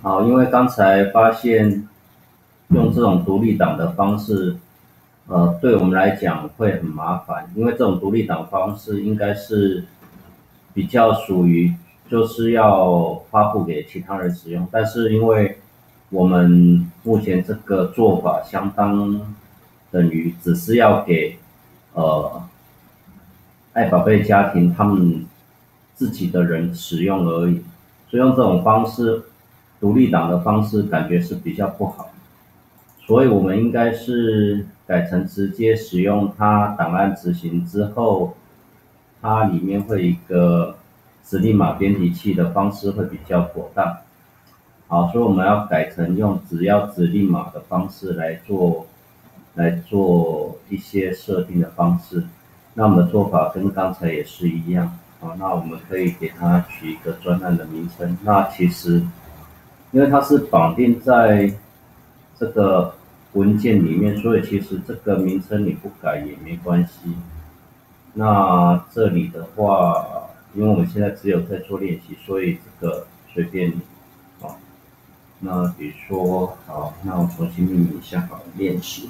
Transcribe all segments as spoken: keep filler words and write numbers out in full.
好，因为刚才发现用这种独立档的方式，呃，对我们来讲会很麻烦，因为这种独立档方式应该是比较属于就是要发布给其他人使用，但是因为我们目前这个做法相当等于只是要给呃爱宝贝家庭他们自己的人使用而已，所以用这种方式，独立档的方式感觉是比较不好，所以我们应该是改成直接使用它档案执行之后，它里面会有一个指令码编辑器的方式会比较妥当。好，所以我们要改成用只要指令码的方式来做，来做一些设定的方式。那我们的做法跟刚才也是一样。好，那我们可以给它取一个专案的名称。那其实，因为它是绑定在这个文件里面，所以其实这个名称你不改也没关系。那这里的话，因为我们现在只有在做练习，所以这个随便你。好，那比如说，好，那我重新命名一下好了，练习。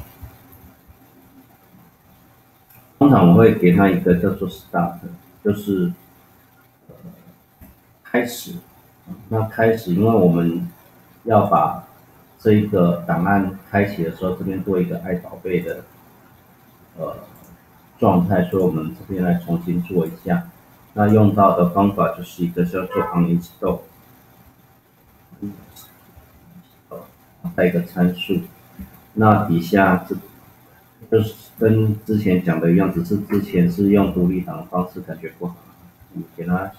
通常我会给它一个叫做 start，就是呃开始。那开始，因为我们要把这一个档案开启的时候，这边做一个爱宝贝的呃状态，所以我们这边来重新做一下。那用到的方法就是一个叫做 uninstall， 带一个参数。那底下这就是跟之前讲的一样，只是之前是用独立档的方式，感觉不好。我们给它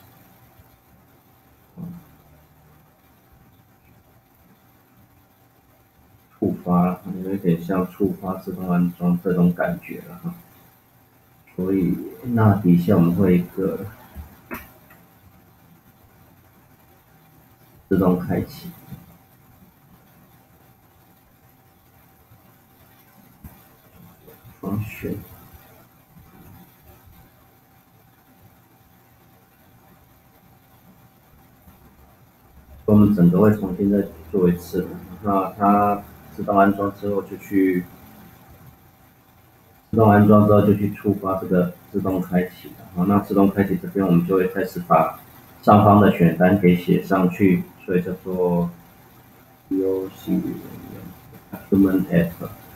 触发，有一点像触发自动安装这种感觉了哈。所以那底下我们会一个自动开启。function。我们整个会重新再做一次。那它自动安装之后就去自动安装之后就去触发这个自动开启了。好，那自动开启这边我们就会开始把上方的选单给写上去，所以叫做 doc document app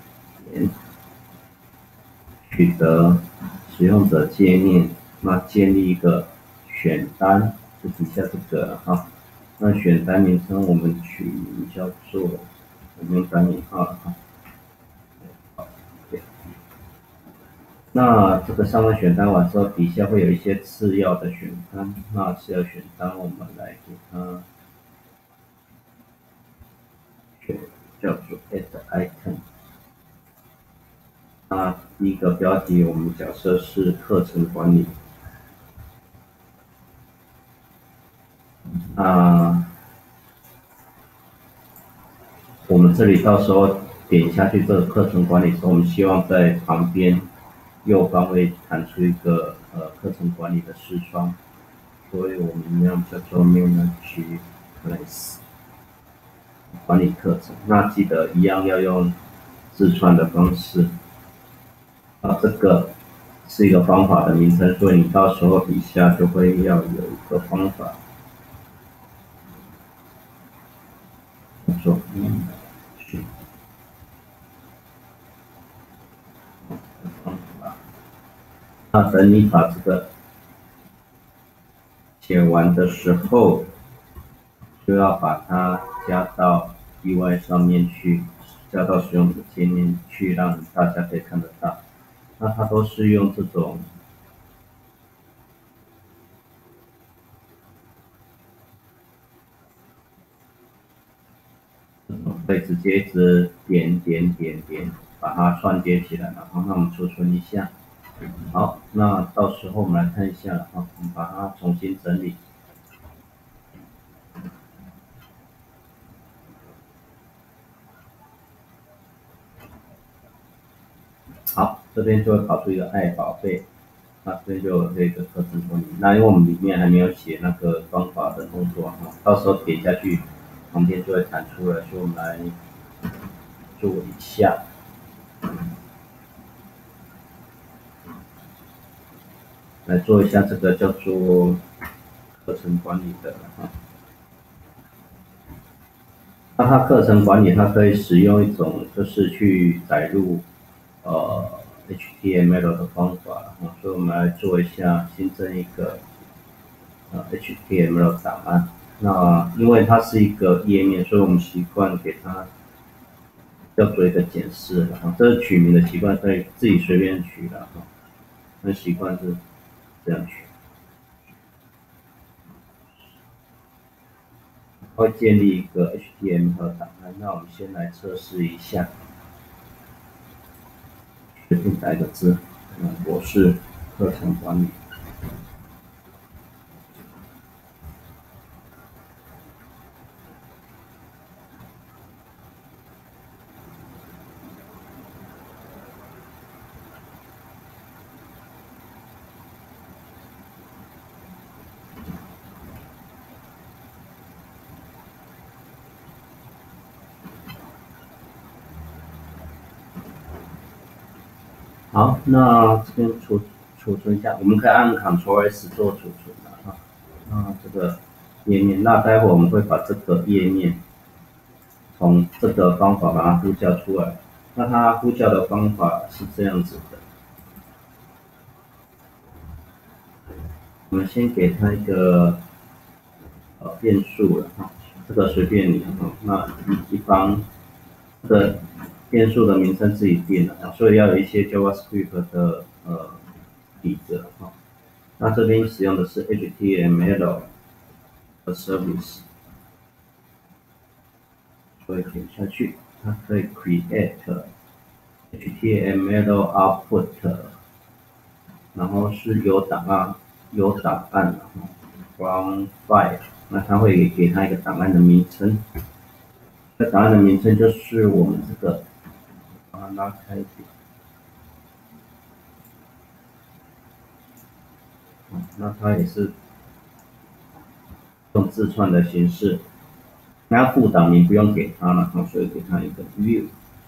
取得使用者界面，那建立一个选单，就底下这个哈。那选单名称我们取名叫做，我们打引号了哈。那这个上面选单完之后，底下会有一些次要的选单。那次要选单我们来给它选叫做 add item。那第一个标题我们假设是课程管理。那我们这里到时候点下去这个课程管理的时候，我们希望在旁边右方会弹出一个呃课程管理的视窗，所以我们一样叫做 manage class 管理课程。那记得一样要用自串的方式。啊，这个是一个方法的名称，所以你到时候底下就会要有一个方法。做嗯去方法。那等你把这个写完的时候，就要把它加到 U I 上面去，加到使用者界面去，让大家可以看得到。那它都是用这种可以直接一直点点点点把它串接起来，然后那我们储存一下。好，那到时候我们来看一下了哈，我们把它重新整理。好，这边就会跑出一个爱宝贝，那这边就有这个课程管理。那因为我们里面还没有写那个方法的动作哈，到时候点下去旁边就会弹出来，所以我们来做一下。来做一下这个叫做课程管理的啊。那它课程管理，它可以使用一种就是去载入呃 H T M L 的方法啊，所以我们来做一下新增一个呃 H T M L 档案。那因为它是一个页面，所以我们习惯给它要做一个检视了啊。这是取名的习惯可以自己随便取的啊，那习惯是这样取。会建立一个 H T M L 档案，那我们先来测试一下，随便打一个字，嗯，我是课程管理。好，那这边储储存一下，我们可以按 Ctrl S 做储存的啊。那这个页面，那待会我们会把这个页面从这个方法把它呼叫出来。那它呼叫的方法是这样子的，我们先给它一个呃变数了哈，这个随便你哈。那一方这个变数的名称自己定了啊，所以要有一些 JavaScript 的呃底子哈。那这边使用的是 H T M L 的 service， 所以点下去，它可以 create H T M L output， 然后是有档案有档案 from file， 那它会给它一个档案的名称，这档案的名称就是我们这个，把它拉开一点。那它也是用字串的形式，那副档名不用给它了，所以给它一个 view，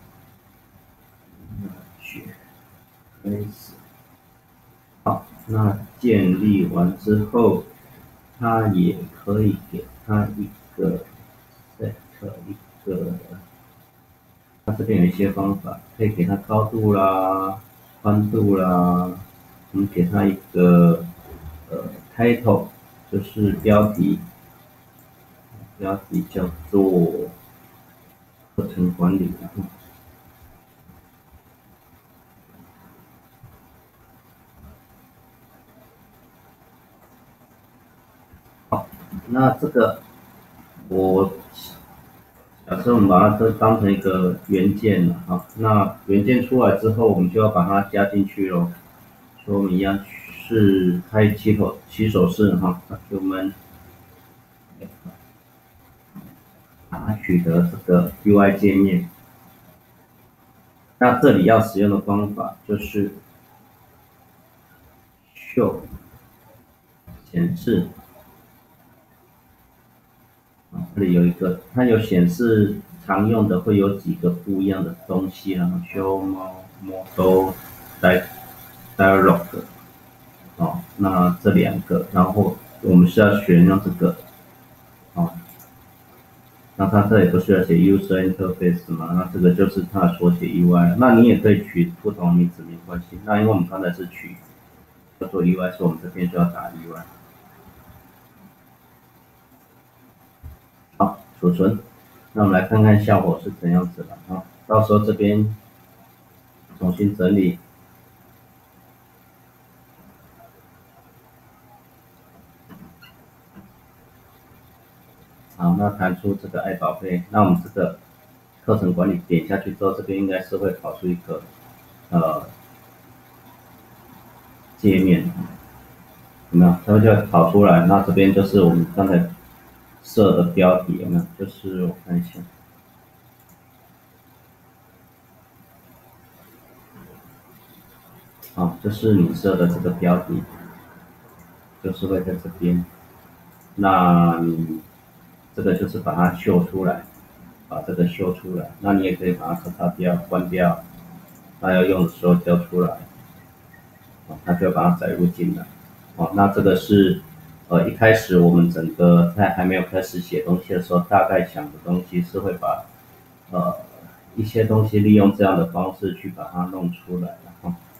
好，那建立完之后，它也可以给它一个 set 一个，它这边有一些方法，可以给它高度啦、宽度啦，我们给它一个呃 title， 就是标题，标题叫做课程管理。好，那这个我假设我们把它这当成一个元件了哈，那元件出来之后，我们就要把它加进去咯。所以我们一样是开起手起手式哈，那我们把它取得这个 U I 界面。那这里要使用的方法就是 show 显示。这里有一个，它有显示常用的会有几个不一样的东西啊 ，show model dialog， 哦，那这两个，然后我们是要选用这个，哦，那它这里不是要写 user interface 吗？那这个就是它的缩写 U I， 那你也可以取不同名字没关系。那因为我们刚才是取要做 U I， 所以我们这边就要打 U I。好，储存。那我们来看看效果是怎样子的啊？到时候这边重新整理。好，那弹出这个爱宝贝，那我们这个课程管理点下去之后，这边应该是会跑出一个呃界面，有没有？它就跑出来，那这边就是我们刚才设的标题，有没有？就是我看一下。啊，这是你设的这个标题，就是会在这边。那你这个就是把它秀出来，把这个秀出来。那你也可以把它咔嚓掉、关掉，那要用的时候交出来，哦，它就把它载入进来。哦，那这个是呃一开始我们整个在还没有开始写东西的时候，大概想的东西是会把呃一些东西利用这样的方式去把它弄出来，然后